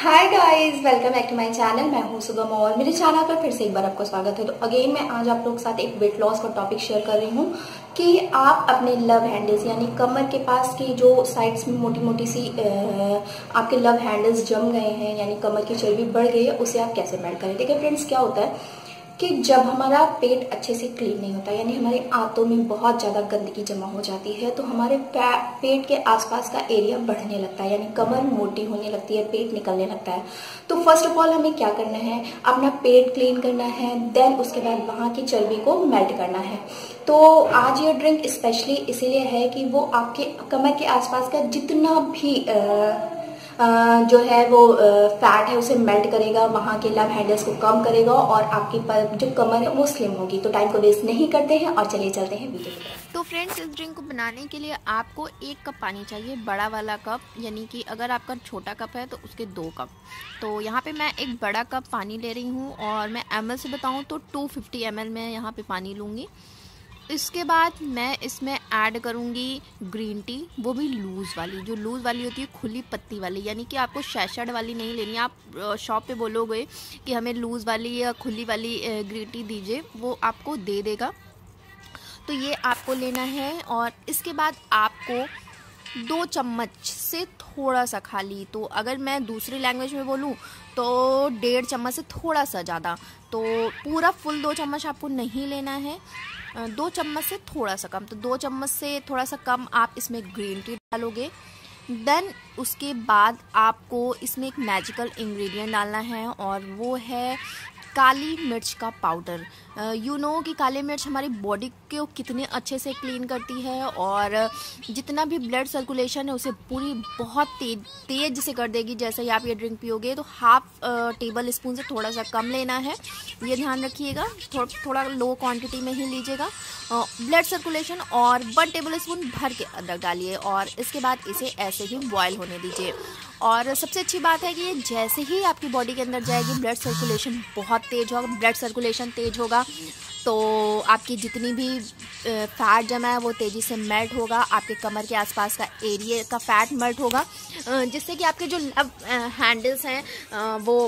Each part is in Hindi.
Hi guys, welcome back to my channel. मैं हूं सुगम और मेरे चैनल पर फिर से एक बार आपको स्वागत है। तो अगेन मैं आज आप लोग के साथ एक वेट लॉस का टॉपिक शेयर कर रही हूं कि आप अपने लव हैंडल्स यानी कमर के पास की जो साइड्स में मोटी मोटी सी आपके लव हैंडल्स जम गए हैं यानी कमर की चर्बी बढ़ गई है, उसे आप कैसे मेल्ट करें। देखिए फ्रेंड्स, क्या होता है कि जब हमारा पेट अच्छे से क्लीन नहीं होता यानी हमारे आंतों में बहुत ज्यादा गंदगी जमा हो जाती है तो हमारे पेट के आसपास का एरिया बढ़ने लगता है यानी कमर मोटी होने लगती है, पेट निकलने लगता है। तो फर्स्ट ऑफ ऑल हमें क्या करना है, अपना पेट क्लीन करना है, देन उसके बाद वहां की चर्बी को मेल्ट करना है। तो आज ये ड्रिंक स्पेशली इसीलिए है कि वो आपके कमर के आसपास का जितना भी जो है वो फैट है उसे मेल्ट करेगा, वहां के लव हैंडल्स को कम करेगा और आपकी जो कमर है वो स्लिम होगी। तो टाइम को वेस्ट नहीं करते हैं और चलिए चलते हैं वीडियो की तरफ। तो फ्रेंड्स, इस ड्रिंक को बनाने के लिए आपको 1 कप पानी चाहिए, बड़ा वाला कप, यानी कि अगर आपका छोटा कप है तो उसके 2 कप। तो यहाँ पे मैं एक बड़ा कप पानी ले रही हूँ और मैं ml से बताऊँ तो 250 ml में यहाँ पे पानी लूँगी। इसके बाद मैं इसमें ऐड करूँगी ग्रीन टी, वो भी लूज़ वाली। जो लूज़ वाली होती है खुली पत्ती वाली, यानी कि आपको शैशड वाली नहीं लेनी। आप शॉप पे बोलोगे कि हमें लूज़ वाली या खुली वाली ग्रीन टी दीजिए, वो आपको दे देगा। तो ये आपको लेना है और इसके बाद आपको 2 चम्मच से थोड़ा सा खाली, तो अगर मैं दूसरी लैंग्वेज में बोलूँ तो 1.5 चम्मच से थोड़ा सा ज़्यादा, तो पूरा फुल 2 चम्मच आपको नहीं लेना है। 2 चम्मच से थोड़ा सा कम, तो 2 चम्मच से थोड़ा सा कम आप इसमें ग्रीन टी डालोगे। देन उसके बाद आपको इसमें एक मैजिकल इंग्रेडिएंट डालना है और वो है काली मिर्च का पाउडर। यू नो कि काली मिर्च हमारी बॉडी को कितने अच्छे से क्लीन करती है और जितना भी ब्लड सर्कुलेशन है उसे पूरी बहुत तेज से कर देगी। जैसे ही आप ये ड्रिंक पियोगे तो हाफ टेबल स्पून से थोड़ा सा कम लेना है, ये ध्यान रखिएगा। थोड़ा लो क्वांटिटी में ही लीजिएगा ब्लड सर्कुलेशन। और 1 टेबल स्पून भर के अदरक डालिए और इसके बाद इसे ऐसे ही बॉयल होने दीजिए। और सबसे अच्छी बात है कि ये जैसे ही आपकी बॉडी के अंदर जाएगी ब्लड सर्कुलेशन बहुत तेज होगा। ब्लड सर्कुलेशन तेज होगा तो आपकी जितनी भी फैट जमा है वो तेज़ी से मेल्ट होगा, आपके कमर के आसपास का एरिया का फैट मेल्ट होगा, जिससे कि आपके जो लव हैंडल्स हैं वो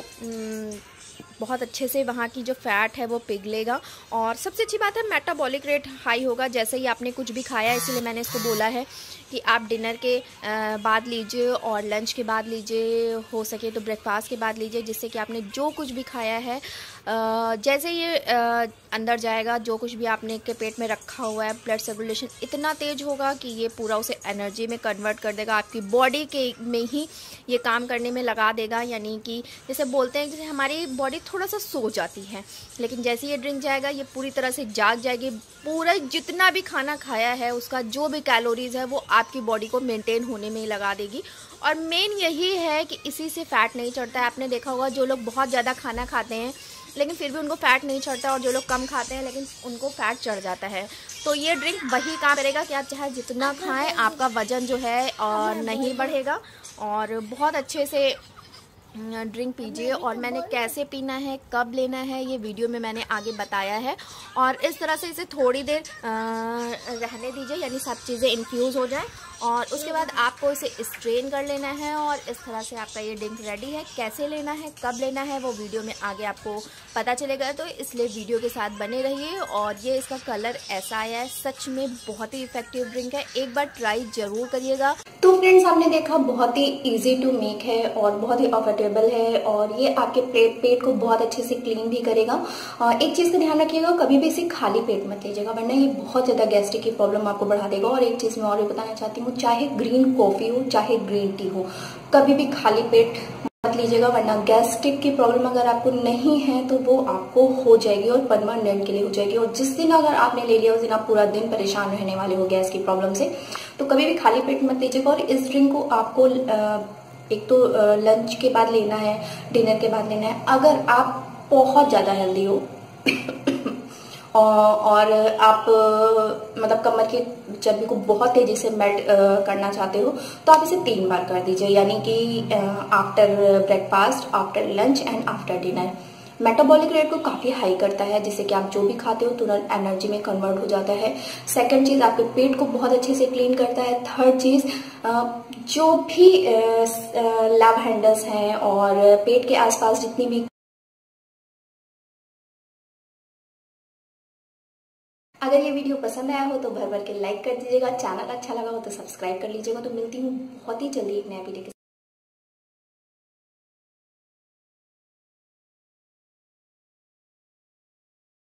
बहुत अच्छे से वहाँ की जो फैट है वो पिघलेगा। और सबसे अच्छी बात है मेटाबॉलिक रेट हाई होगा जैसे ही आपने कुछ भी खाया, इसीलिए मैंने इसको बोला है कि आप डिनर के बाद लीजिए और लंच के बाद लीजिए, हो सके तो ब्रेकफास्ट के बाद लीजिए, जिससे कि आपने जो कुछ भी खाया है जैसे ये अंदर जाएगा, जो कुछ भी आपने के पेट में रखा हुआ है, ब्लड सर्कुलेशन इतना तेज होगा कि ये पूरा उसे एनर्जी में कन्वर्ट कर देगा, आपकी बॉडी के में ही ये काम करने में लगा देगा। यानी कि जैसे बोलते हैं जैसे हमारी बॉडी थोड़ा सा सो जाती है, लेकिन जैसे ये ड्रिंक जाएगा ये पूरी तरह से जाग जाएगी। पूरा जितना भी खाना खाया है उसका जो भी कैलोरीज है वो आपकी बॉडी को मेंटेन होने में ही लगा देगी। और मेन यही है कि इसी से फैट नहीं चढ़ता है। आपने देखा होगा जो लोग बहुत ज़्यादा खाना खाते हैं लेकिन फिर भी उनको फैट नहीं चढ़ता, और जो लोग कम खाते हैं लेकिन उनको फैट चढ़ जाता है। तो ये ड्रिंक वही काम करेगा कि आप चाहे जितना खाएं आपका वज़न जो है और नहीं बढ़ेगा। और बहुत अच्छे से ड्रिंक पीजिए। और मैंने कैसे पीना है, कब लेना है, ये वीडियो में मैंने आगे बताया है। और इस तरह से इसे थोड़ी देर रहने दीजिए यानी सब चीज़ें इन्फ्यूज़ हो जाएं और उसके बाद आपको इसे स्ट्रेन कर लेना है और इस तरह से आपका ये ड्रिंक रेडी है। कैसे लेना है, कब लेना है, वो वीडियो में आगे आपको पता चलेगा, तो इसलिए वीडियो के साथ बने रहिए। और ये इसका कलर ऐसा आया है, सच में बहुत ही इफेक्टिव ड्रिंक है, एक बार ट्राई जरूर करिएगा। तो फ्रेंड्स, आपने देखा बहुत ही इजी टू मेक है और बहुत ही अफोर्डेबल है और ये आपके पेट को बहुत अच्छे से क्लीन भी करेगा। एक चीज का ध्यान रखिएगा, कभी भी इसे खाली पेट मत लीजिएगा वरना ये बहुत ज्यादा गैस्ट्रिक की प्रॉब्लम आपको बढ़ा देगा। और एक चीज मैं और भी बताना चाहती हूँ, चाहे ग्रीन कॉफी हो चाहे ग्रीन टी हो, कभी भी खाली पेट मत लीजिएगा वरना गैस्ट्रिक की प्रॉब्लम अगर आपको नहीं है तो वो आपको हो जाएगी और परमानेंट के लिए हो जाएगी। और जिस दिन अगर आपने ले लिया उस दिन आप पूरा दिन परेशान रहने वाले हो गैस की प्रॉब्लम से। तो कभी भी खाली पेट मत लीजिएगा। और इस ड्रिंक को आपको एक तो लंच के बाद लेना है, डिनर के बाद लेना है। अगर आप बहुत ज्यादा हेल्दी हो और आप मतलब कमर की चर्बी को बहुत तेजी से मेल्ट करना चाहते हो तो आप इसे 3 बार कर दीजिए, यानी कि after breakfast, after lunch and after dinner. Metabolic rate को काफी हाई करता है, जिससे कि आप जो भी खाते हो तुरंत एनर्जी में कन्वर्ट हो जाता है। सेकंड चीज, आपके पेट को बहुत अच्छे से क्लीन करता है। थर्ड चीज, जो भी लव हैंडल्स हैं और पेट के आसपास जितनी भी, अगर ये वीडियो पसंद आया हो तो भर भर के लाइक कर दीजिएगा। चैनल अच्छा लगा हो तो सब्सक्राइब कर लीजिएगा। तो मिलती हूँ बहुत ही जल्दी एक नया वीडियो के साथ।